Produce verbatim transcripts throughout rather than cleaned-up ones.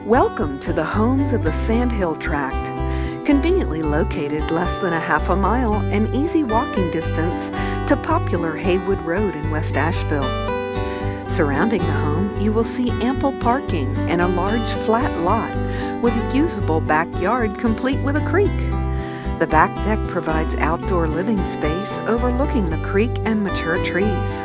Welcome to the homes of the Sandhill tract, conveniently located less than a half a mile and easy walking distance to popular Haywood Road in West Asheville. Surrounding the home, you will see ample parking and a large flat lot with a usable backyard complete with a creek. The back deck provides outdoor living space overlooking the creek and mature trees.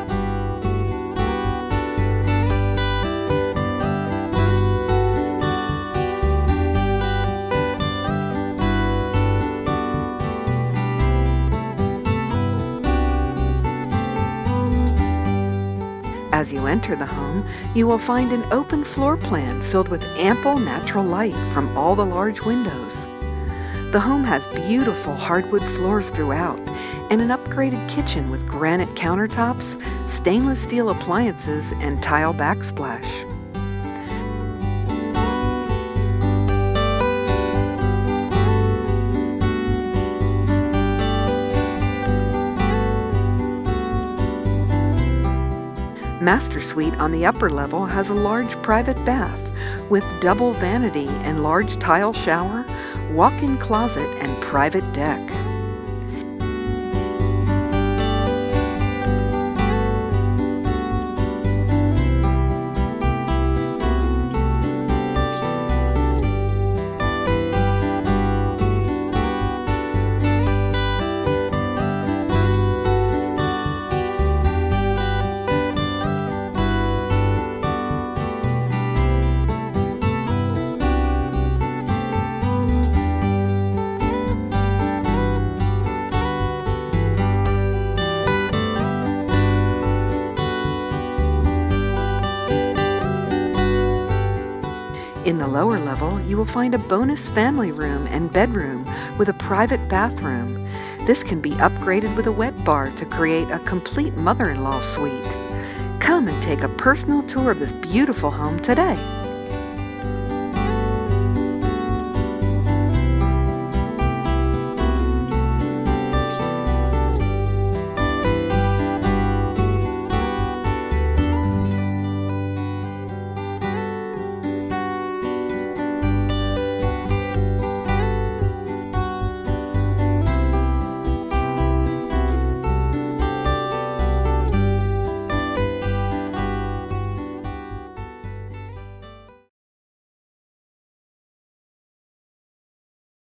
As you enter the home, you will find an open floor plan filled with ample natural light from all the large windows. The home has beautiful hardwood floors throughout and an upgraded kitchen with granite countertops, stainless steel appliances, and tile backsplash. Master Suite on the upper level has a large private bath with double vanity and large tile shower, walk-in closet, and private deck. In the lower level, you will find a bonus family room and bedroom with a private bathroom. This can be upgraded with a wet bar to create a complete mother-in-law suite. Come and take a personal tour of this beautiful home today.